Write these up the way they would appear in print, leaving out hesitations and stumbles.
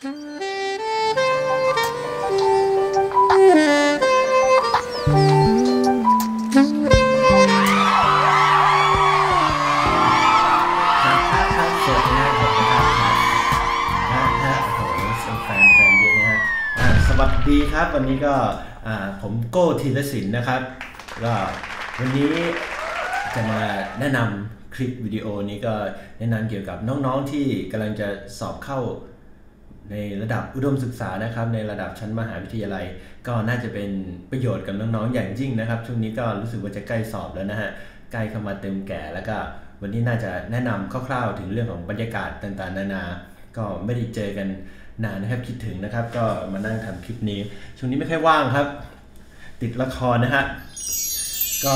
ดีครับวันนี้ก็ผมโก้ธีรศิลป์นะครับก็วันนี้จะมาแนะนำคลิปวิดีโอนี้ก็แนะนำเกี่ยวกับน้องๆที่กำลังจะสอบเข้าในระดับอุดมศึกษานะครับในระดับชั้นมหาวิทยาลัยก็น่าจะเป็นประโยชน์กับน้องๆอย่างยิ่งนะครับช่วงนี้ก็รู้สึกว่าจะใกล้สอบแล้วนะฮะใกล้เข้ามาเต็มแก่แล้วก็วันนี้น่าจะแนะนำคร่าวๆถึงเรื่องของบรรยากาศต่างๆนานาก็ไม่ได้เจอกันนานนะครับคิดถึงนะครับก็มานั่งทำคลิปนี้ช่วงนี้ไม่ค่อยว่างครับติดละครนะฮะก็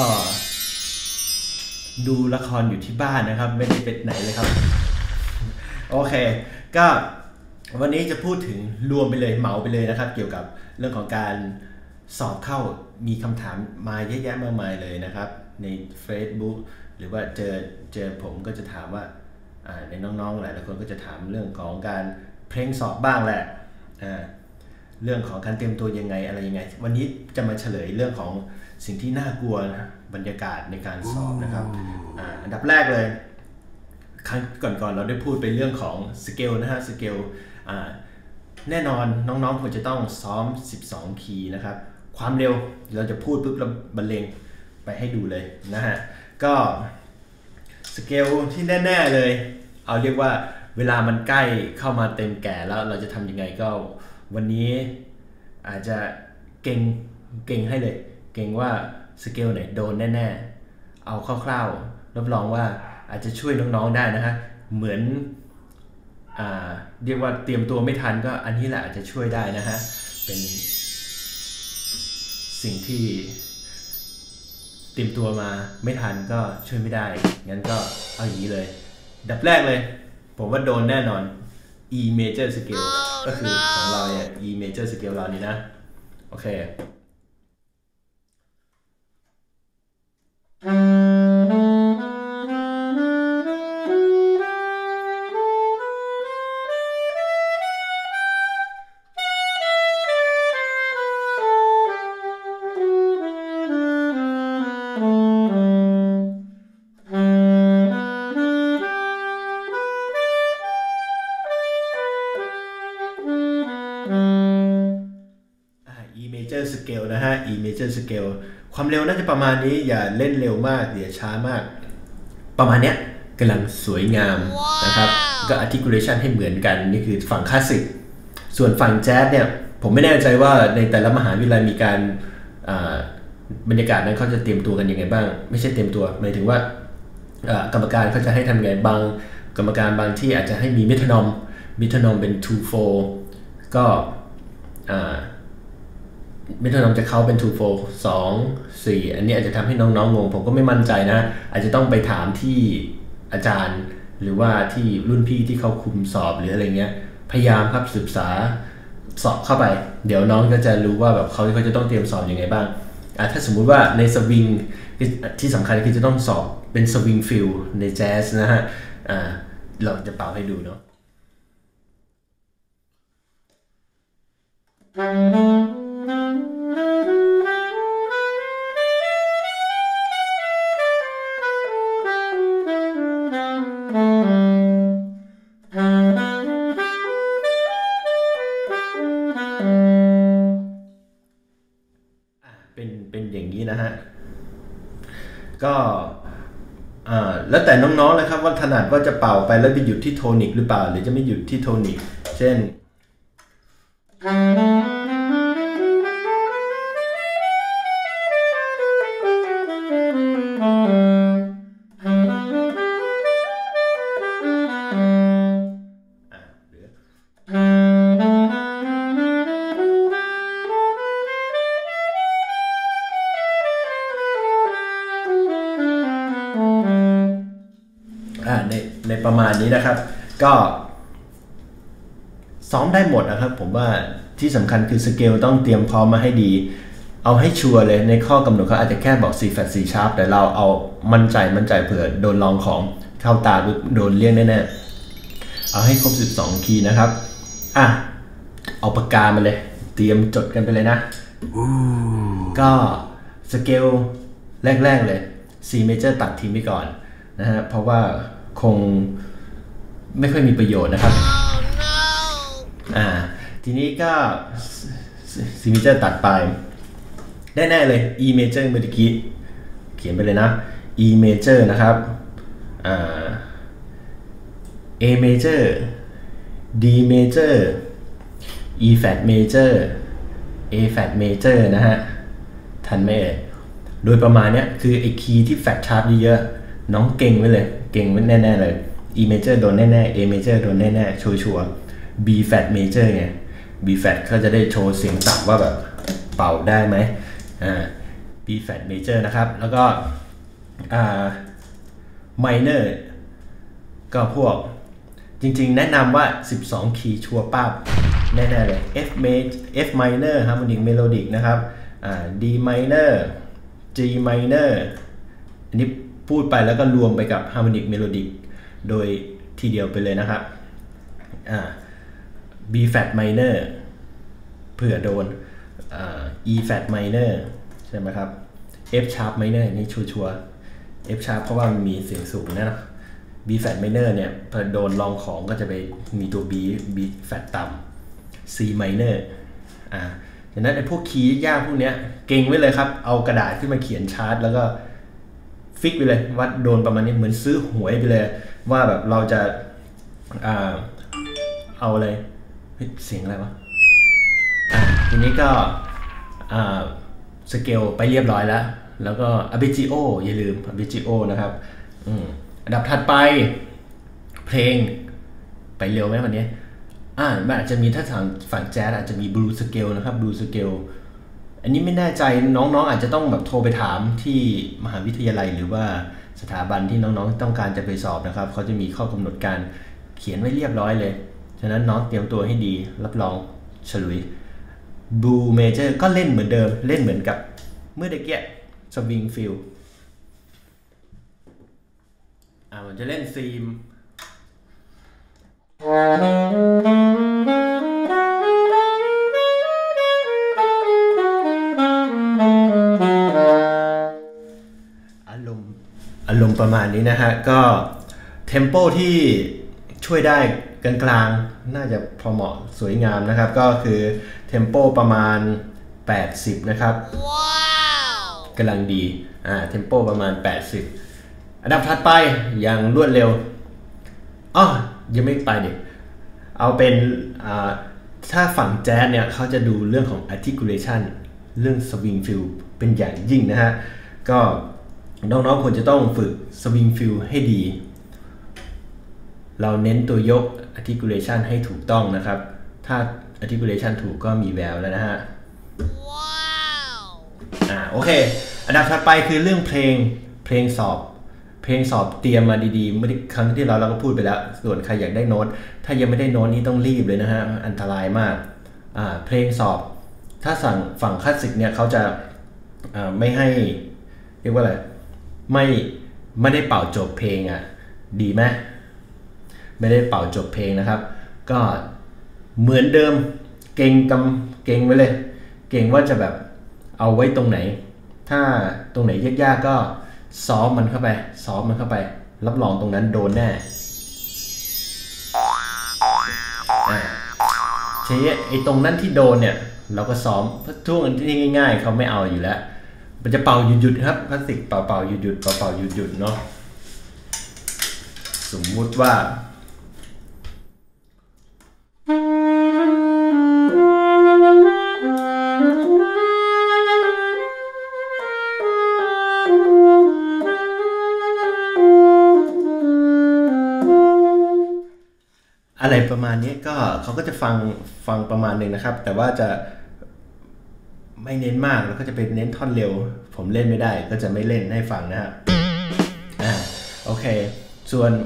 ดูละครอยู่ที่บ้านนะครับไม่ได้ไปไหนเลยครับโอเคก็วันนี้จะพูดถึงรวมไปเลยเหมาไปเลยนะครับเกี่ยวกับเรื่องของการสอบเข้ามีคำถามมาเยอะแยะมากมายเลยนะครับใน Facebook หรือว่าเจอผมก็จะถามว่าในน้องๆหลายคนก็จะถามเรื่องของการเพลงสอบบ้างแหละเรื่องของการเตรียมตัวยังไงอะไรยังไงวันนี้จะมาเฉลยเรื่องของสิ่งที่น่ากลัวนะบรรยากาศในการสอบนะครับอันดับแรกเลยครั้งก่อนเราได้พูดไปเรื่องของสเกลนะฮะสเกลแน่นอนน้องๆควรจะต้องซ้อม12คีย์นะครับความเร็วเราจะพูดปุ๊บเราบรรเลงไปให้ดูเลยนะฮะก็สเกลที่แน่ๆเลยเอาเรียกว่าเวลามันใกล้เข้ามาเต็มแก่แล้วเราจะทำยังไงก็วันนี้อาจจะเก่งให้เลยเก่งว่าสเกลไหนโดนแน่ๆเอาคร่าวๆรับรองว่าอาจจะช่วยน้องๆได้นะฮะเหมือนเรียกว่าเตรียมตัวไม่ทันก็อันนี้แหละอาจจะช่วยได้นะฮะเป็นสิ่งที่เตรียมตัวมาไม่ทันก็ช่วยไม่ได้งั้นก็เอาอย่างนี้เลยดับแรกเลยผมว่าโดนแน่นอน E major scale ก็คือของเราเนี่ย E major scale เรานี่นะโอเคmajor scale นะฮะ E major scale ความเร็วน่าจะประมาณนี้อย่าเล่นเร็วมากอย่าช้ามากประมาณเนี้ยกำลังสวยงามนะครับก็ articulation ให้เหมือนกันนี่คือฝั่งคลาสสิกส่วนฝั่งแจ๊สเนี่ยผมไม่แน่ใจว่าในแต่ละมหาวิทยาลัยมีการบรรยากาศนั้นเขาจะเตรียมตัวกันยังไงบ้างไม่ใช่เตรียมตัวหมายถึงว่ากรรมการเขาจะให้ทำไงบางกรรมการบางที่อาจจะให้มีเมทานอมเป็น 2/4 ก็เมทานอมจะเข้าเป็น 2/4 2 4อันนี้อาจจะทำให้น้องๆงงผมก็ไม่มั่นใจนะอาจจะต้องไปถามที่อาจารย์หรือว่าที่รุ่นพี่ที่เขาคุมสอบหรืออะไรเงี้ยพยายามครับศึกษาสอบเข้าไปเดี๋ยวน้องก็จะรู้ว่าแบบเขาจะต้องเตรียมสอบยังไงบ้างถ้าสมมุติว่าในสวิงที่สำคัญคือจะต้องสอบเป็นสวิงฟิลในแจ๊สนะฮะเราจะเป่าให้ดูเนาะเป็นอย่างนี้นะฮะก็แล้วแต่น้องๆเลยครับว่าถนัดว่าจะเป่าไปแล้วไปหยุดที่โทนิกหรือเปล่าหรือจะไม่หยุดที่โทนิกเช่นในประมาณนี้นะครับก็ซ้อมได้หมดนะครับผมว่าที่สำคัญคือสเกลต้องเตรียมพร้อมมาให้ดีเอาให้ชัวร์เลยในข้อกำหนดเขาอาจจะแค่บอก C flat C sharp แต่เราเอามั่นใจเผื่อโดนลองของเข้าตาโดนเลี่ยงแน่ๆเอาให้ครบ12คีย์นะครับเอาปากกามาเลยเตรียมจดกันไปเลยนะก็สเกลแรกๆเลย C major ตัดทิ้งไปก่อนนะฮะเพราะว่าคงไม่ค่อยมีประโยชน์นะครับทีนี้ก็ C major ตัดไปแน่ๆเลย E major เมื่อกี้เขียนไปเลยนะ E major นะครับA major D major E flat major A flat major นะฮะทันไหมโดยประมาณเนี้ยคือไอ้คีย์ที่แฟลตชาร์ปเยอะๆน้องเก่งไว้เลยเก่งไว้แน่ๆเลย E major โดนแน่ๆ A major โดนแน่ๆชัวร์ B flat major ไง B flat เขาจะได้โชว์เสียงต่ำว่าแบบเป่าได้ไหมB flat major นะครับแล้วก็minor ก็พวกจริงๆแนะนำว่า12คีย์ชัวร์ป้าบแน่ๆเลย F minor harmonic melodic นะครับD minor G minor อันนี้พูดไปแล้วก็รวมไปกับ harmonic melodic โดยทีเดียวไปเลยนะครับB flat minor เผื่อโดนE flat minor ใช่ไหมครับ F sharp minor นี่ชัวร์F sharp เพราะว่ามันมีเสียงสูงนะB flat minor เนี่ยพอโดนลองของก็จะไปมีตัว B flat ต่ำ C minor ฉะนั้นไอ้พวกคีย์ยากพวกเนี้ยเก่งไว้เลยครับเอากระดาษขึ้นมาเขียนชาร์ตแล้วก็ฟิกไปเลยว่าโดนประมาณนี้เหมือนซื้อหวยไปเลยว่าแบบเราจะเอาอะไรเสียงอะไรวะทีนี้ก็สเกลไปเรียบร้อยแล้วก็ arpeggio อย่าลืม arpeggio นะครับอันดับถัดไปเพลงไปเร็วไหมวันนี้มันอาจจะมีถ้าฝั่งแจ๊สอาจจะมีบลูสเกลนะครับบลูสเกลอันนี้ไม่แน่ใจน้องๆอาจจะต้องแบบโทรไปถามที่มหาวิทยาลัยหรือว่าสถาบันที่น้องๆต้องการจะไปสอบนะครับเขาจะมีข้อกำหนดการเขียนไว้เรียบร้อยเลยฉะนั้นน้องเตรียมตัวให้ดีรับรองฉลุยบลูเมเจอร์ก็เล่นเหมือนเดิมเล่นเหมือนกับเมื่อตะเกียสวิงฟิลมันจะเล่นซีมอารมณ์ประมาณนี้นะฮะก็เทมโปที่ช่วยได้กลางๆน่าจะพอเหมาะสวยงามนะครับก็คือเทมโปประมาณ80นะครับกำลังดีเทมโปประมาณ80อันดับถัดไปอย่างรวดเร็วยังไม่ไปดิเอาเป็นถ้าฝั่งแจ๊สเนี่ยเขาจะดูเรื่องของ articulation เรื่อง swing feel เป็นอย่างยิ่งนะฮะก็น้องๆควรจะต้องฝึก swing feel ให้ดีเราเน้นตัวยก articulation ให้ถูกต้องนะครับถ้า articulation ถูกก็มีแววแล้วนะฮะโอเคอันดับถัดไปคือเรื่องเพลงสอบเตรียมมาดีๆเมื่อครั้งที่เราก็พูดไปแล้วส่วนใครอยากได้โน้ตถ้ายังไม่ได้โน้ตนี้ต้องรีบเลยนะฮะอันตรายมากเพลงสอบถ้าฝั่งคลาสสิกเนี่ยเขาจะไม่ให้เรียกว่าอะไรไม่ได้เป่าจบเพลงดีไหมไม่ได้เป่าจบเพลงนะครับก็เหมือนเดิมเก่งไว้เลยเก่งว่าจะแบบเอาไว้ตรงไหนถ้าตรงไหนยากๆก็ซ้อมมันเข้าไปรับรองตรงนั้นโดนแน่ใช่ไอ้ตรงนั้นที่โดนเนี่ยเราก็ซ้อมเพราะช่วงที่ง่ายๆเขาไม่เอาอยู่แล้วมันจะเป่าหยุดครับคลาสสิกเป่าหยุดเนาะสมมุติว่าอะไรประมาณนี้ก็เขาก็จะฟังประมาณหนึ่งนะครับแต่ว่าจะไม่เน้นมากแล้วก็จะเป็นเน้นท่อนเร็วผมเล่นไม่ได้ก็จะไม่เล่นให้ฟังนะครับโอเคส่วน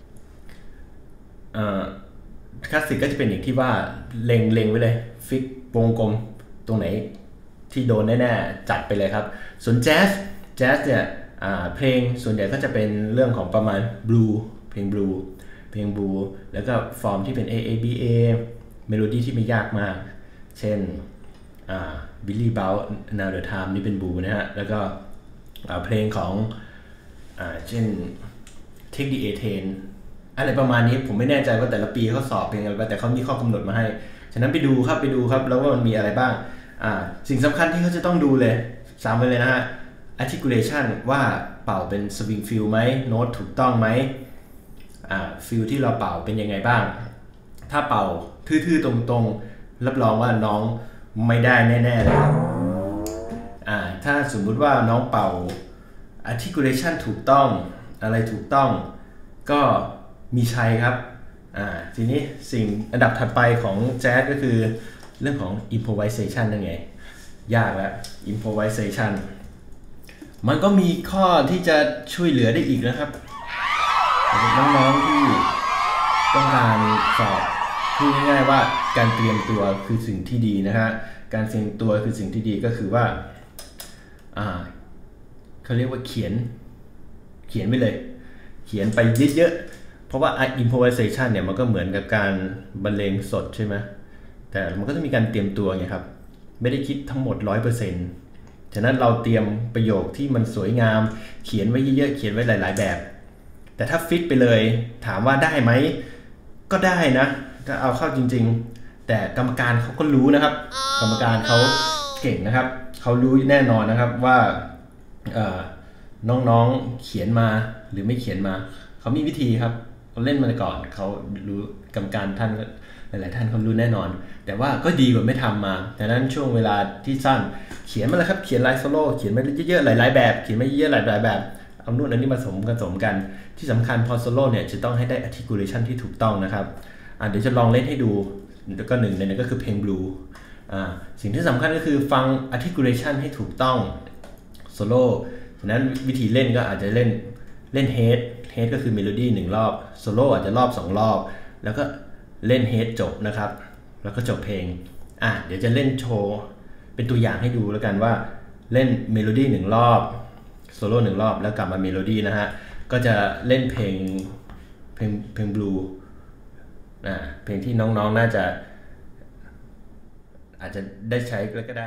คลาสสิกก็จะเป็นอย่างที่ว่าเล็งไว้เลยฟิกวงกลมตรงไหนที่โดนแน่ๆจัดไปเลยครับส่วนแจ๊สเนี่ยเพลงส่วนใหญ่ก็จะเป็นเรื่องของประมาณบลูเพลงบลูแล้วก็ฟอร์มที่เป็น A A B A เมโลดี้ที่ไม่ยากมากเช่นBilly Bout Now the Time นี่เป็นบูนะฮะแล้วก็เพลงของเช่น Take the A-Train อะไรประมาณนี้ผมไม่แน่ใจว่าแต่ละปีเขาสอบเพลงอะไรแต่เขามีข้อกำหนดมาให้ฉะนั้นไปดูครับแล้วว่ามันมีอะไรบ้างสิ่งสำคัญที่เขาจะต้องดูเลยซ้ำไปเลยนะฮะ articulation ว่าเป่าเป็น swing feel ไหมโน้ตถูกต้องไหมfeel ที่เราเป่าเป็นยังไงบ้างถ้าเป่าทื่อๆตรงๆรับรองว่าน้องไม่ได้แน่ๆเลยถ้าสมมุติว่าน้องเป่า articulation ถูกต้องอะไรถูกต้องก็มีชัยครับทีนี้สิ่งอันดับถัดไปของแจ๊สก็คือเรื่องของ improvisation นั่นไงยากแล้ว improvisation มันก็มีข้อที่จะช่วยเหลือได้อีกนะครับน้องๆที่ต้องการสอบพูดง่ายๆว่าการเตรียมตัวคือสิ่งที่ดีนะฮะการเตรียมตัวคือสิ่งที่ดีก็คือว่าเขาเรียกว่าเขียนไปเลยเขียนไปเยอะๆเพราะว่า improvisation เนี่ยมันก็เหมือนกับการบรรเลงสดใช่ไหมแต่มันก็ต้องมีการเตรียมตัวไงครับไม่ได้คิดทั้งหมด 100% ฉะนั้นเราเตรียมประโยคที่มันสวยงามเขียนไว้เยอะๆเขียนไว้หลายๆแบบแต่ถ้าฟิกไปเลยถามว่าได้ไหมก็ได้นะถ้าเอาเข้าจริงๆแต่กรรมการเขาก็รู้นะครับกรรมการเขาเก่งนะครับเขารู้แน่นอนนะครับว่าน้องๆเขียนมาหรือไม่เขียนมาเขามีวิธีครับเขาเล่นมาก่อนเขารู้กรรมการท่านหลายๆท่านเขารู้แน่นอนแต่ว่าก็ดีกว่าไม่ทำมาดังนั้นช่วงเวลาที่สั้นเขียนมาเลยครับเขียนไลน์โซโล่เขียนมาเยอะๆหลายๆแบบเขียนมาเยอะๆหลายๆแบบเอานู่นอันนี้มาผสมกันที่สำคัญพอโซโล่เนี่ยจะต้องให้ได้ articulation ที่ถูกต้องนะครับเดี๋ยวจะลองเล่นให้ดูแล้วก็หนึ่งในนั้นก็คือเพลง Blue สิ่งที่สำคัญก็คือฟัง articulation ให้ถูกต้องโซโล่ฉะนั้นวิธีเล่นก็อาจจะเล่น head ก็คือเมโลดี้1รอบโซโล่อาจจะรอบ2รอบแล้วก็เล่น head จบนะครับแล้วก็จบเพลงเดี๋ยวจะเล่นโชว์เป็นตัวอย่างให้ดูแล้วกันว่าเล่นเมโลดี้1รอบโซโล่1รอบแล้วกลับมาเมโลดี้นะฮะก็จะเล่นเพลง Blue เพลงที่น้องๆน่าจะอาจจะได้ใช้แล้วก็ได้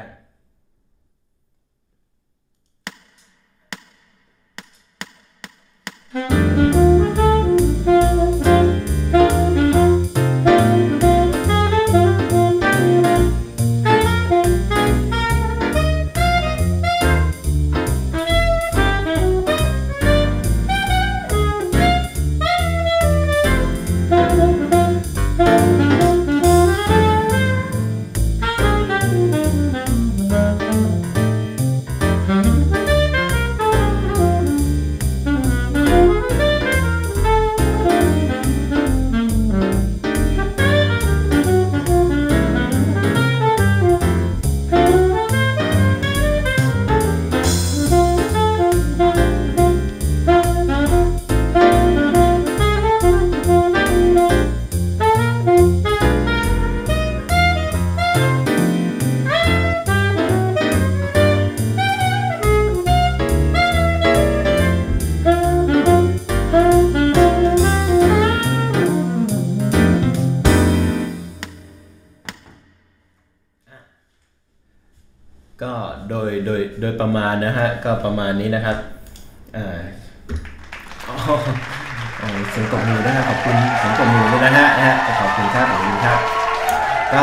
ก็โดยประมาณนะฮะก็ประมาณนี้นะครับเสียงตบมือนะครับขอบคุณเสียงตบมือด้วยนะฮะขอบคุณครับก็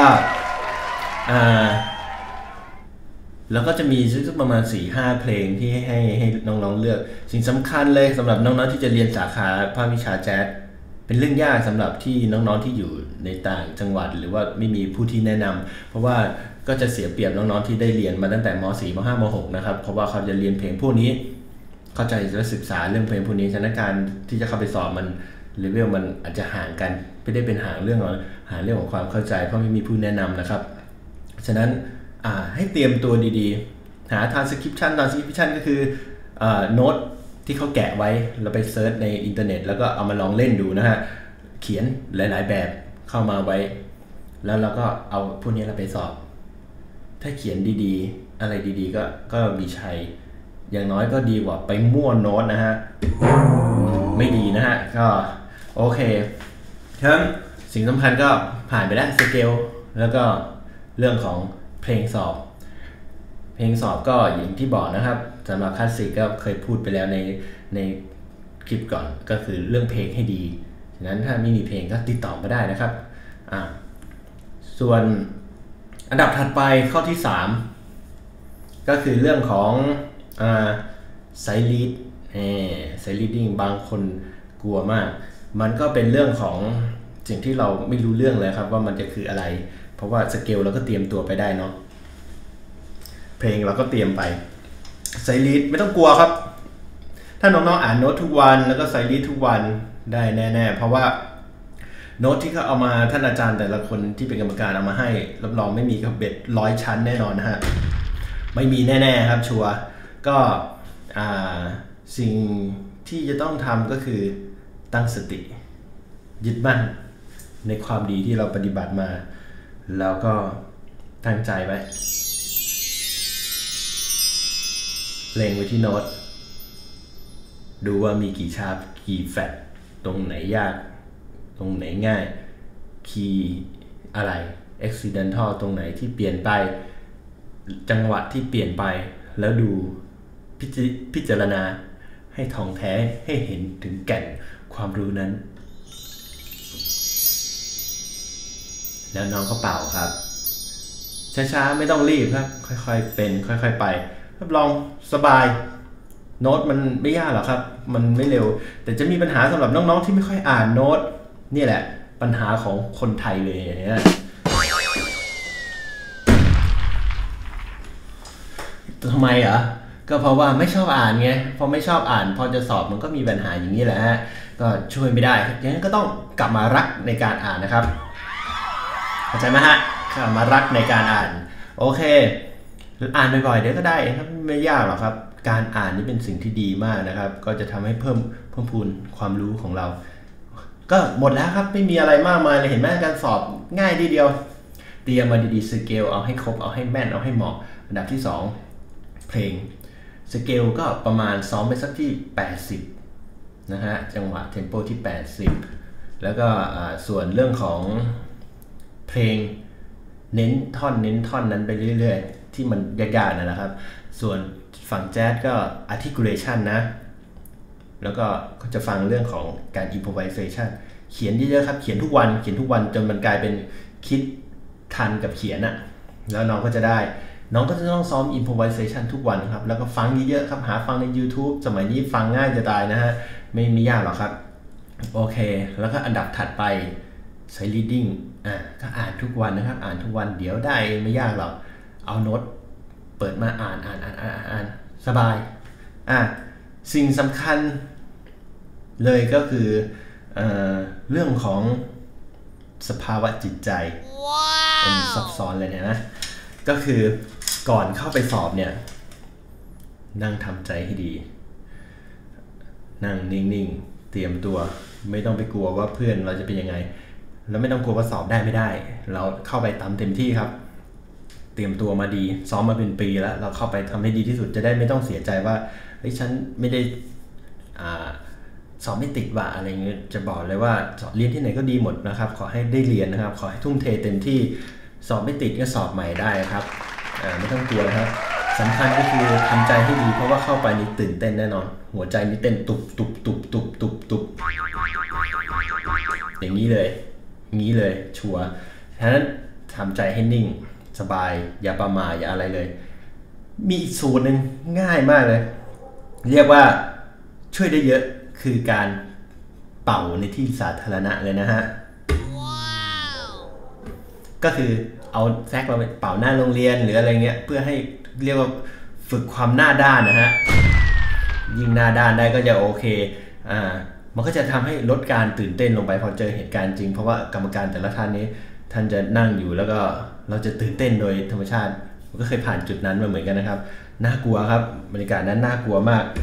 แล้วก็จะมีสักประมาณ 4-5 เพลงที่ให้น้องๆเลือกสิ่งสำคัญเลยสำหรับน้องๆที่จะเรียนสาขาภาควิชาแจ๊สเป็นเรื่องยากสำหรับที่น้องๆที่อยู่ในต่างจังหวัดหรือว่าไม่มีผู้ที่แนะนำเพราะว่าก็จะเสียเปรียบน้องๆที่ได้เรียนมาตั้งแต่ม.4 ม.5 ม.6 นะครับเพราะว่าเขาจะเรียนเพลงพวกนี้เข้าใจจะศึกษาเรื่องเพลงพวกนี้ฉะนั้นการที่จะเข้าไปสอบมันเลเวลมันอาจจะห่างกันไม่ได้เป็นห่างเรื่องของความเข้าใจเพราะไม่มีผู้แนะนำนะครับฉะนั้นให้เตรียมตัวดีๆหาtranscription ก็คือโน้ตที่เขาแกะไว้เราไปเซิร์ชในอินเทอร์เน็ตแล้วก็เอามาลองเล่นดูนะฮะเขียนหลายๆแบบเข้ามาไว้แล้วเราก็เอาพวกนี้เราไปสอบถ้าเขียนดีๆอะไรดีๆก็มีชัยอย่างน้อยก็ดีกว่าไปมั่วโน้ตนะฮะไม่ดีนะฮะก็โอเคฉะนั้นสิ่งสำคัญก็พผ่านไปแล้วสเกลแล้วก็เรื่องของเพลงสอบก็อย่างที่บอกนะครับสำหรับคลาสสิกก็เคยพูดไปแล้วในคลิปก่อนก็คือเรื่องเพลงให้ดีฉะนั้นถ้าไม่มีเพลงก็ติดต่อมาได้นะครับส่วนอันดับถัดไปข้อที่3ก็คือเรื่องของไซลีดไซลีดดิ้งบางคนกลัวมากมันก็เป็นเรื่องของสิ่งที่เราไม่รู้เรื่องเลยครับว่ามันจะคืออะไรเพราะว่าสเกลเราก็เตรียมตัวไปได้เนาะเพลงเราก็เตรียมไปไซลีดไม่ต้องกลัวครับถ้าน้องๆอ่านโน้ตทุกวันแล้วก็ไซลีดทุกวันได้แน่ๆเพราะว่าโน้ตที่เขาเอามาท่านอาจารย์แต่ละคนที่เป็นกรรมการเอามาให้รับรองไม่มีกับเบ็ด100 ชั้นแน่นอนนะฮะไม่มีแน่ๆครับชัวร์ก็สิ่งที่จะต้องทำก็คือตั้งสติยึดมั่นในความดีที่เราปฏิบัติมาแล้วก็ตั้งใจไว้เล็งไว้ที่โน้ตดูว่ามีกี่ชาร์ปกี่แฟลตตรงไหนยากตรงไหนง่ายคีย์อะไร accidental ตรงไหนที่เปลี่ยนไปจังหวะที่เปลี่ยนไปแล้วดูพิจารณาให้ท่องแท้ให้เห็นถึงแก่นความรู้นั้นแล้วน้องก็เป่าครับช้าๆไม่ต้องรีบครับค่อยๆเป็นค่อยๆไปรับรองสบายโน้ตมันไม่ยากหรอกครับมันไม่เร็วแต่จะมีปัญหาสำหรับน้องๆที่ไม่ค่อยอ่านโน้ตนี่แหละปัญหาของคนไทยเลยเนี่ยทำไมอ่ะก็เพราะว่าไม่ชอบอ่านไงพอไม่ชอบอ่านพอจะสอบมันก็มีปัญหาอย่างนี้แหละฮะก็ช่วยไม่ได้ดังนั้นก็ต้องกลับมารักในการอ่านนะครับเข้าใจไหมฮะกลับมารักในการอ่านโอเคอ่านบ่อยๆเดี๋ยวก็ได้ครับไม่ยากหรอกครับการอ่านนี่เป็นสิ่งที่ดีมากนะครับก็จะทำให้เพิ่มพูนความรู้ของเราก็หมดแล้วครับไม่มีอะไรมากมายเลยเห็นไหมการสอบง่ายทีเดียวเตรียมมาดีๆสเกลเอาให้ครบเอาให้แม่นเอาให้เหมาะอันดับที่2เพลงสเกลก็ประมาณซ้อมไปสักที่80นะฮะจังหวะเทมโปที่80แล้วก็ส่วนเรื่องของเพลงเน้นท่อนนั้นไปเรื่อยๆที่มันยากๆนะครับส่วนฝั่งแจ๊สก็ articulation นะแล้วก็จะฟังเรื่องของการ improvisation เขียนเยอะๆครับเขียนทุกวันจนมันกลายเป็นคิดทันกับเขียนอะแล้วน้องก็จะต้องซ้อม improvisation ทุกวันครับแล้วก็ฟังเยอะๆครับหาฟังใน YouTube สมัยนี้ฟังง่ายจะตายนะฮะไม่ยากหรอกครับโอเคแล้วก็อันดับถัดไป sight reading ก็อ่านทุกวันนะครับอ่านทุกวันเดี๋ยวได้ไม่ยากหรอกเอาโน้ตเปิดมาอ่านสบายสิ่งสำคัญเลยก็คือเรื่องของสภาวะจิตใจมันซับซ้อนเลยนะก็คือก่อนเข้าไปสอบเนี่ยนั่งทำใจให้ดีนั่งนิ่งๆเตรียมตัวไม่ต้องไปกลัวว่าเพื่อนเราจะเป็นยังไงแล้วไม่ต้องกลัวว่าสอบได้ไม่ได้เราเข้าไปตามเต็มที่ครับเตรียมตัวมาดีซ้อมมาเป็นปีแล้วเราเข้าไปทำให้ดีที่สุดจะได้ไม่ต้องเสียใจว่าเฮ้ยฉันไม่ได้สอบไม่ติดว่ะอะไรเงี้ยจะบอกเลยว่าเรียนที่ไหนก็ดีหมดนะครับขอให้ได้เรียนนะครับขอให้ทุ่มเทเต็มที่สอบไม่ติดก็สอบใหม่ได้ครับไม่ต้องกลัวนะครับสำคัญก็คือทำใจให้ดีเพราะว่าเข้าไปนี่ตื่นเต้นแน่นอนหัวใจนี่เต้นตุบอย่างนี้เลยชัวร์ฉะนั้นทำใจให้นิ่งสบายอย่าประมาทอย่าอะไรเลยมีอีกสูตรหนึ่งง่ายมากเลยเรียกว่าช่วยได้เยอะคือการเป่าในที่สาธารณะเลยนะฮะ ก็คือเอาแซกเราไปเป่าหน้าโรงเรียนหรืออะไรเงี้ยเพื่อให้เรียกว่าฝึกความหน้าด้านนะฮะยิ่งหน้าด้านได้ก็จะโอเคมันก็จะทำให้ลดการตื่นเต้นลงไปพอเจอเหตุการณ์จริงเพราะว่ากรรมการแต่ละท่านนี้ท่านจะนั่งอยู่แล้วก็เราจะตื่นเต้นโดยธรรมชาติผมก็เคยผ่านจุดนั้นมาเหมือนกันนะครับน่ากลัวครับบรรยากาศนั้นน่ากลัวมาก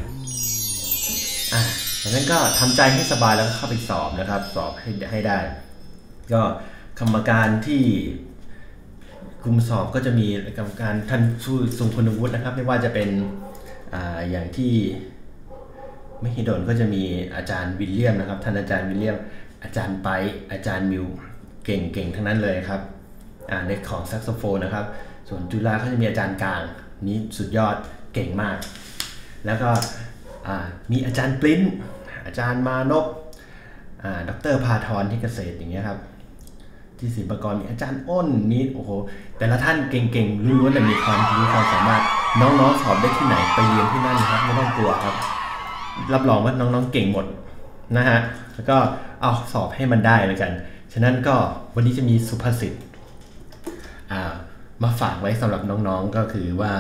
ดังนั้นก็ทำใจให้สบายแล้วก็เข้าไปสอบนะครับสอบให้ได้ก็กรรมการที่คุมสอบก็จะมีกรรมการท่านผู้ทรงคุณวุฒินะครับไม่ว่าจะเป็นอย่างที่มหิดลก็จะมีอาจารย์วิลเลียมนะครับท่านอาจารย์วิลเลียมอาจารย์ไปอาจารย์มิวเก่งทั้งนั้นเลยครับในของแซกโซโฟนนะครับส่วนจุฬาเขาจะมีอาจารย์กลางนี้สุดยอดเก่งมากแล้วก็มีอาจารย์ปริ้นอาจารย์มานพดร.พาทรที่เกษตรอย่างเงี้ยครับที่ศิลปากรมีอาจารย์อ้นนี่โอ้โหแต่ละท่านเก่งๆล้วนๆแต่มีความรู้ความสามารถน้องๆสอบได้ที่ไหนไปเรียนที่นั่นครับไม่ต้องกลัวครับรับรองว่าน้องๆเก่งหมดนะฮะแล้วก็เอาสอบให้มันได้เลยกันฉะนั้นก็วันนี้จะมีสุภาษิตมาฝากไว้สำหรับน้องๆก็คือว่า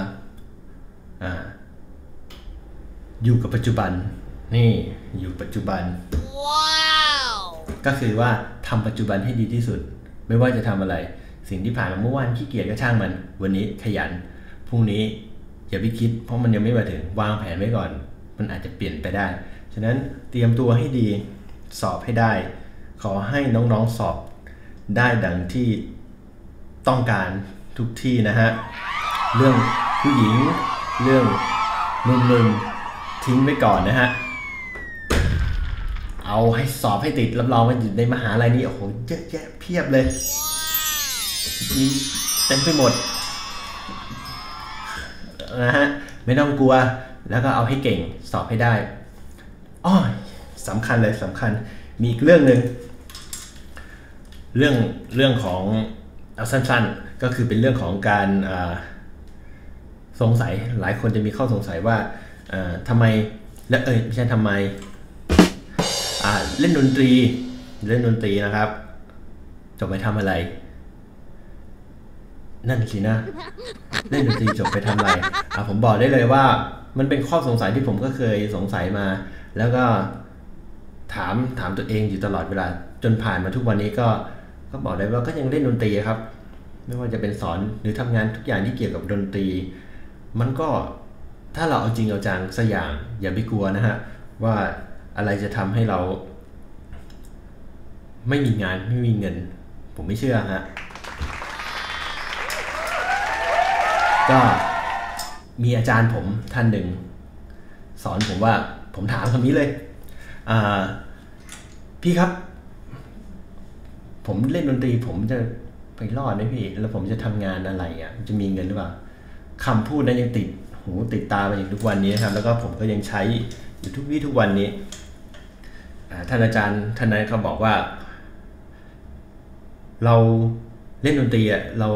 อยู่กับปัจจุบันนี่อยู่ปัจจุบัน wow. ก็คือว่าทำปัจจุบันให้ดีที่สุดไม่ว่าจะทำอะไรสิ่งที่ผ่านมาเมื่อวานขี้เกียจก็ช่างมันวันนี้ขยันพรุ่งนี้อย่าไปคิดเพราะมันยังไม่มาถึงวางแผนไว้ก่อนมันอาจจะเปลี่ยนไปได้ฉะนั้นเตรียมตัวให้ดีสอบให้ได้ขอให้น้องๆสอบได้ดังที่ต้องการทุกที่นะฮะเรื่องผู้หญิงเรื่องนุ่มๆทิ้งไว้ก่อนนะฮะเอาให้สอบให้ติดรับรองว่าอยู่ในมหาลัยนี้โอ้โหเยอะแยะเพียบเลยมีเต็มไปหมดนะฮะไม่ต้องกลัวแล้วก็เอาให้เก่งสอบให้ได้อ้อสำคัญเลยสำคัญมีอีกเรื่องหนึ่งเรื่องของเอาสั้นๆก็คือเป็นเรื่องของการสงสัยหลายคนจะมีข้อสงสัยว่าทำไมและไม่ใช่ทำไมเล่นดนตรีนะครับจบไปทำอะไรนั่นสินะเล่นดนตรีจบไปทำอะไรผมบอกได้เลยว่ามันเป็นข้อสงสัยที่ผมก็เคยสงสัยมาแล้วก็ถามตัวเองอยู่ตลอดเวลาจนผ่านมาทุกวันนี้ก็บอกได้ว่าก็ยังเล่นดนตรีครับไม่ว่าจะเป็นสอนหรือทำงานทุกอย่างที่เกี่ยวกับดนตรีมันก็ถ้าเราเอาจริงเอาจังสักอย่างอย่าไปกลัวนะฮะว่าอะไรจะทำให้เราไม่มีงานไม่มีเงินผมไม่เชื่อฮะก็มีอาจารย์ผมท่านหนึ่งสอนผมว่าผมถามคำนี้เลยพี่ครับผมเล่นดนตรีผมจะไปรอดไหมพี่แล้วผมจะทำงานอะไรจะมีเงินหรือเปล่าคำพูดนั้นยังติดหูติดตาไปอย่างทุกวันนี้ครับแล้วก็ผมก็ยังใช้อยู่ทุกวี่ทุกวันนี้ท่านอาจารย์ท่านนั้นเขาบอกว่าเราเล่นดนตรีเรา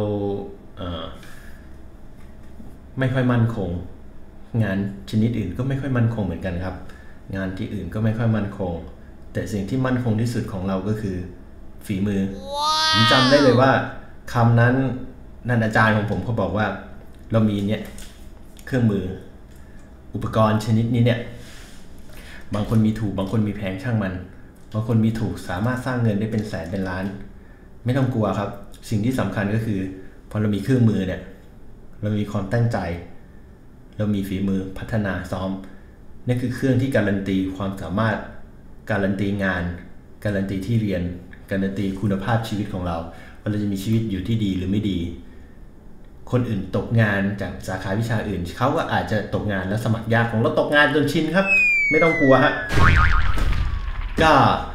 ไม่ค่อยมั่นคงงานชนิดอื่นก็ไม่ค่อยมั่นคงเหมือนกันครับงานที่อื่นก็ไม่ค่อยมั่นคงแต่สิ่งที่มั่นคงที่สุดของเราก็คือฝีมือ ผมจำได้เลยว่าคำนั้นนั่นอาจารย์ของผมเขาบอกว่าเรามีเนี่ยเครื่องมืออุปกรณ์ชนิดนี้เนี่ยบางคนมีถูกบางคนมีแพงช่างมันบางคนมีถูกสามารถสร้างเงินได้เป็นแสนเป็นล้านไม่ต้องกลัวครับสิ่งที่สำคัญก็คือพอเรามีเครื่องมือเนี่ยเรามีความตั้งใจเรามีฝีมือพัฒนาซ้อมนี่คือเครื่องที่การันตีความสามารถการันตีงานการันตีที่เรียนการันตีคุณภาพชีวิตของเราว่าเราจะมีชีวิตอยู่ที่ดีหรือไม่ดีคนอื่นตกงานจากสาขาวิชาอื่นเขาก็อาจจะตกงานแล้วสมัครยากของเราตกงานจนชินครับไม่ต้องกลัวฮะก็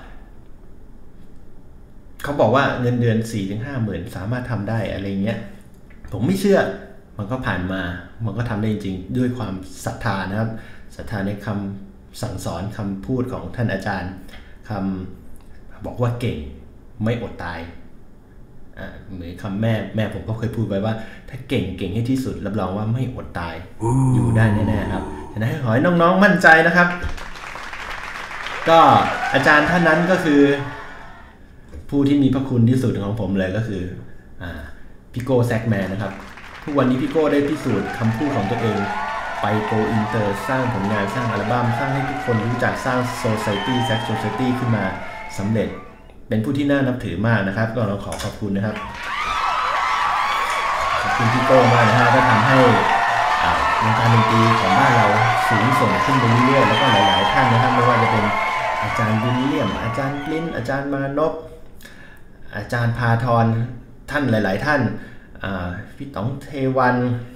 เขาบอกว่าเงินเดือน 4-5 หมื่นสามารถทำได้อะไรเงี้ยผมไม่เชื่อมันก็ผ่านมามันก็ทำได้จริงๆด้วยความศรัทธานะครับศรัทธาในคำสั่งสอนคำพูดของท่านอาจารย์คำบอกว่าเก่งไม่อดตายเหมือนคำแม่ผมก็เคยพูดไว้ว่าถ้าเก่งให้ที่สุดรับรองว่าไม่อดตายอยู่ได้แน่ๆครับฉะนั้นขอให้น้องๆมั่นใจนะครับก็อาจารย์ท่านนั้นก็คือผู้ที่มีพระคุณที่สุดของผมเลยก็คือพี่โก้แซกแมนนะครับทุกวันนี้พี่โก้ได้พิสูจน์คำพูดของตัวเองไปโกอินเตอร์สร้างผลงานสร้างอัลบั้มสร้างให้ทุกคนรู้จักสร้างโซไซตี้แซกโซไซตี้ขึ้นมาสำเร็จเป็นผู้ที่น่านับถือมากนะครับก็เราขอบคุณนะครับขอบคุณพี่โก้มากนะฮะก็ทำให้วงการดนตรีของบ้านเราสูงส่งขึ้นไปเรื่อยๆแล้วก็หลายๆท่านนะครับไม่ว่าจะเป็นอาจารย์วิลเลียมอาจารย์ปลิ้นอาจารย์มานพอาจารย์พาทรท่านหลายๆท่านพี่ต๋องเทวัน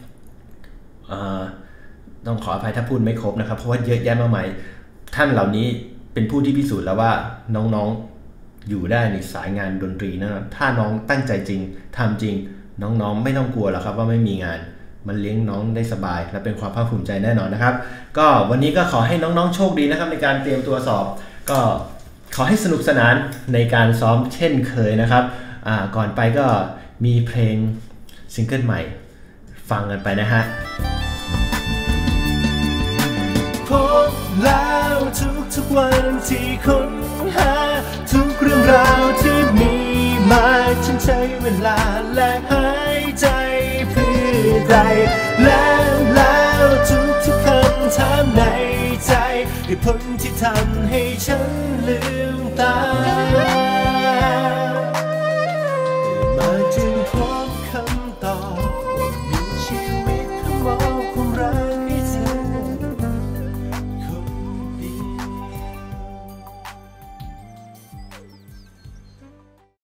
ต้องขออภัยถ้าพูดไม่ครบนะครับเพราะว่าเยอะแยะมากมายท่านเหล่านี้เป็นผู้ที่พิสูจน์แล้วว่าน้องๆอยู่ได้ในสายงานดนตรีนะถ้าน้องตั้งใจจริงทำจริงน้องๆไม่ต้องกลัวหรอกครับว่าไม่มีงานมันเลี้ยงน้องได้สบายและเป็นความภาคภูมิใจแน่นอนนะครับก็วันนี้ก็ขอให้น้องๆโชคดีนะครับในการเตรียมตัวสอบก็ขอให้สนุกสนานในการซ้อมเช่นเคยนะครับก่อนไปก็มีเพลงซิงเกิลใหม่ฟังกันไปนะฮะพบแล้วทุกวันที่ค้นหาทุกเรื่องราวที่มีมาฉันใช้เวลาและหายใจเพื่อใครแล้วทุกคำถามในใจเหตุผลที่ทำให้ฉันลืมตา